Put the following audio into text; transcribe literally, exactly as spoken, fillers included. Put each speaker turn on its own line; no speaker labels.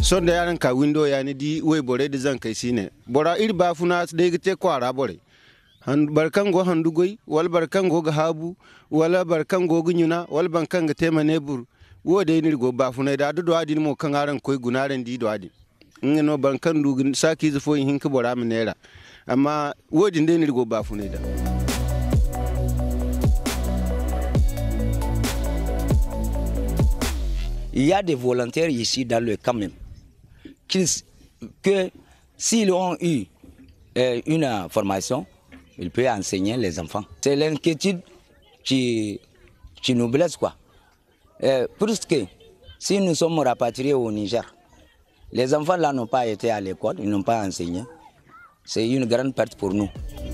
son da yaran ka window ya ni di we bore da zan kai sine bora iri ba funa da gite kwara bore han barkan go handugoi wal barkan go ga habu wala barkan go gunyuna wal bankan ga tema nebur wo de ni go ba funa da do adin mo kan aran koi gunaren di do adin ngeno bankan du saki zufo hin ka bora mu nera amma wo din de ni go ba funa da.
Il y a des volontaires ici dans le camp même, qui, que s'ils ont eu euh, une formation, ils peuvent enseigner les enfants. C'est l'inquiétude qui, qui nous blesse, quoi. Euh, parce que si nous sommes rapatriés au Niger, les enfants là n'ont pas été à l'école, ils n'ont pas enseigné. C'est une grande perte pour nous.